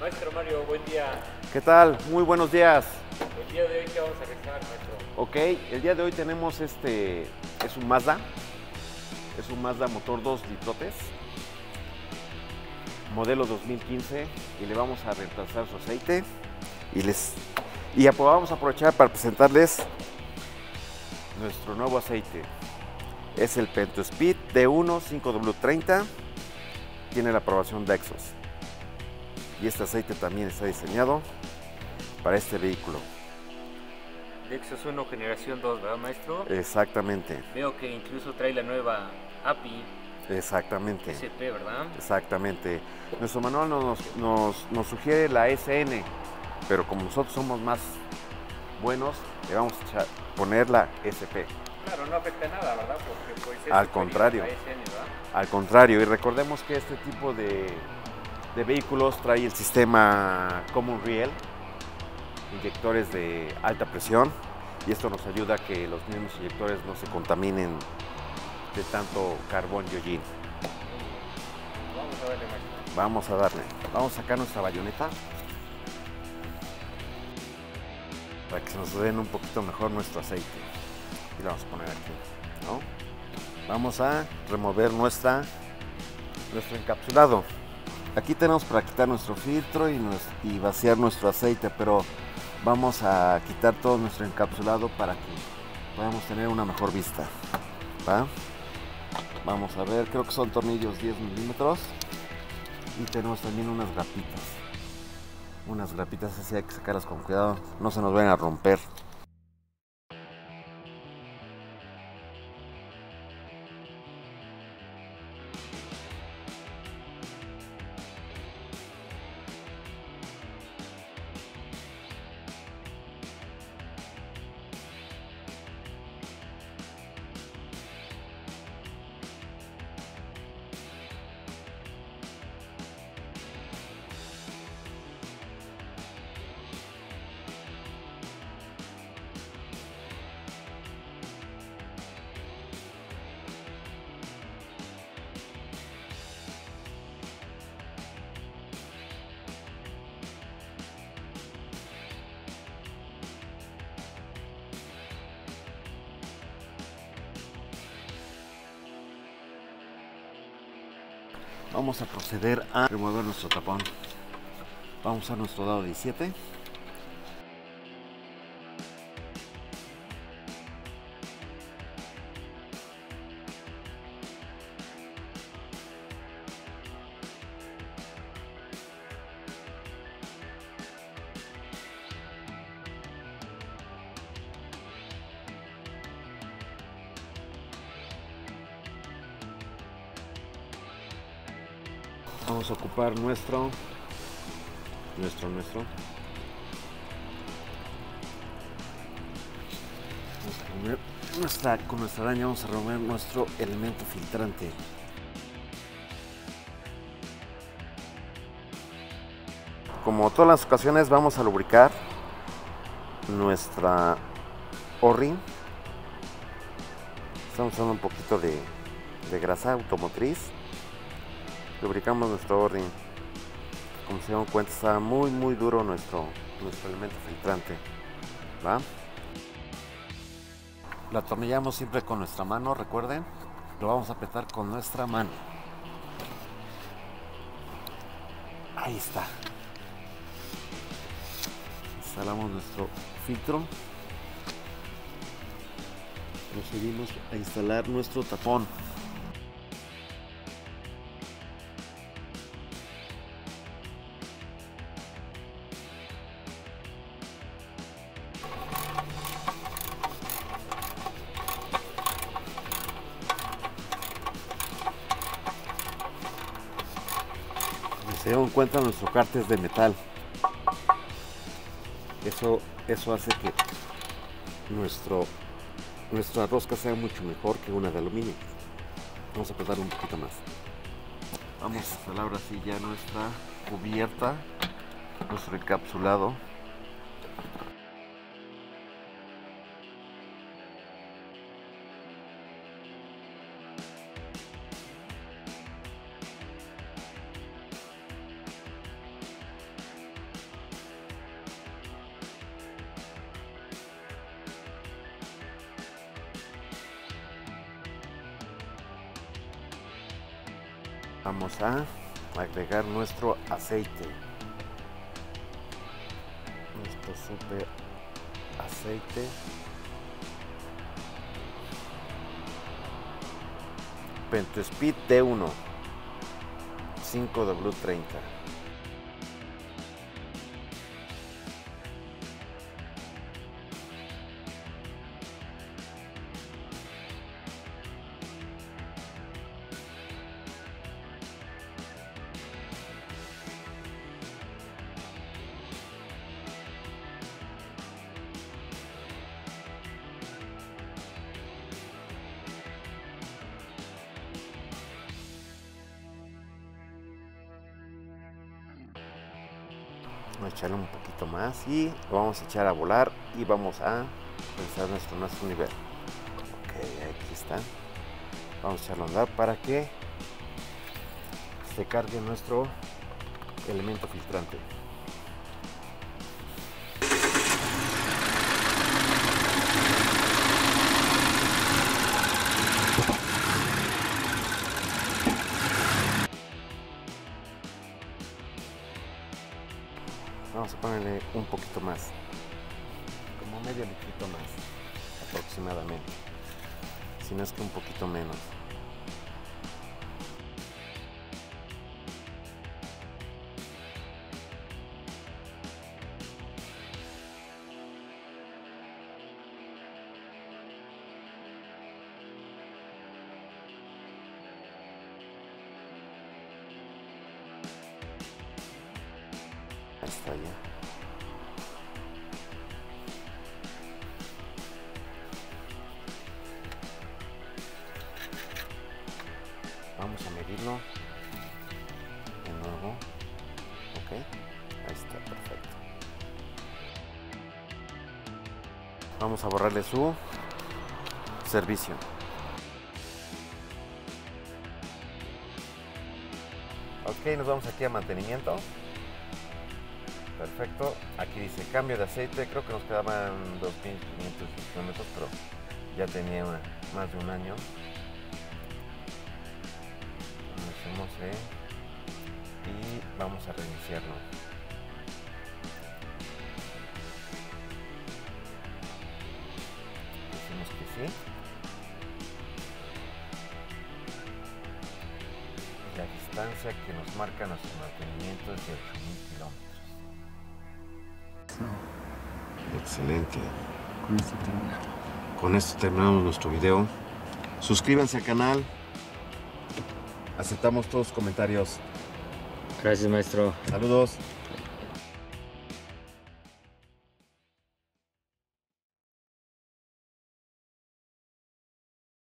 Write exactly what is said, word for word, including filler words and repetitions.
Maestro Mario, buen día. ¿Qué tal? Muy buenos días. El día de hoy, ¿qué vamos a realizar, maestro? Ok, el día de hoy tenemos este, es un Mazda, es un Mazda motor dos litrotes, modelo dos mil quince, y le vamos a reemplazar su aceite y les y ap- vamos a aprovechar para presentarles nuestro nuevo aceite. Es el Pentospeed D uno cinco W treinta, tiene la aprobación de Exos. Y este aceite también está diseñado para este vehículo. Lexus uno generación dos, ¿verdad, maestro? Exactamente, Veo que incluso trae la nueva A P I exactamente. S P, ¿verdad? Exactamente. Nuestro manual nos, nos, nos sugiere la S N, pero como nosotros somos más buenos, le vamos a echar- poner la S P. Claro, no afecta nada, ¿verdad? Porque pues es Al superior contrario. a la S N, ¿verdad? Al contrario, y recordemos que este tipo de, de vehículos trae el sistema Common Rail, inyectores de alta presión, y esto nos ayuda a que los mismos inyectores no se contaminen de tanto carbón y hollín. Vamos a verle, maestro. Vamos a darle. Vamos a sacar nuestra bayoneta para que se nos den un poquito mejor nuestro aceite. Y lo vamos a poner aquí, ¿no? Vamos a remover nuestra, nuestro encapsulado. Aquí tenemos para quitar nuestro filtro y, nos, y vaciar nuestro aceite, pero vamos a quitar todo nuestro encapsulado para que podamos tener una mejor vista, ¿va? Vamos a ver, creo que son tornillos diez milímetros y tenemos también unas grapitas. Unas grapitas así, hay que sacarlas con cuidado, no se nos vayan a romper. Vamos a proceder a remover nuestro tapón. Vamos a usar nuestro dado diecisiete. Vamos a ocupar nuestro, nuestro, nuestro. Vamos a remover nuestra, con nuestra araña vamos a remover nuestro elemento filtrante. Como todas las ocasiones vamos a lubricar nuestra O-ring. Estamos usando un poquito de, de grasa automotriz. Lubricamos nuestro O-ring. Como se dan cuenta, está muy muy duro nuestro, nuestro elemento filtrante, ¿va? Lo atornillamos siempre con nuestra mano, recuerden, lo vamos a apretar con nuestra mano. Ahí está. Instalamos nuestro filtro. Procedimos a instalar nuestro tapón. Se dieron cuenta, nuestro cárter es de metal. Eso, eso hace que nuestro, nuestra rosca sea mucho mejor que una de aluminio. Vamos a apretar un poquito más. Vamos a instalar ahora sí ya nuestra cubierta, nuestro encapsulado. vamos a agregar nuestro aceite, nuestro super aceite. Pentospeed D uno cinco W treinta. Vamos a echarle un poquito más y lo vamos a echar a volar y vamos a pensar nuestro, nuestro nivel. Ok, aquí está. Vamos a echarlo a andar para que se cargue nuestro elemento filtrante. Vamos a ponerle un poquito más, como medio litrito más aproximadamente, si no es que un poquito menos. Ahí está ya. Vamos a medirlo de nuevo. Ok, ahí está, perfecto. Vamos a borrarle su servicio. Ok, nos vamos aquí a mantenimiento. Perfecto, aquí dice cambio de aceite, creo que nos quedaban dos mil quinientos kilómetros, pero ya tenía una, más de un año. Hacemos E y vamos a reiniciarlo. Decimos que sí. Y la distancia que nos marca nuestro mantenimiento es de ocho mil kilómetros. Excelente. Con esto terminamos. Con esto terminamos nuestro video. Suscríbanse al canal. Aceptamos todos los comentarios. Gracias, maestro. Saludos.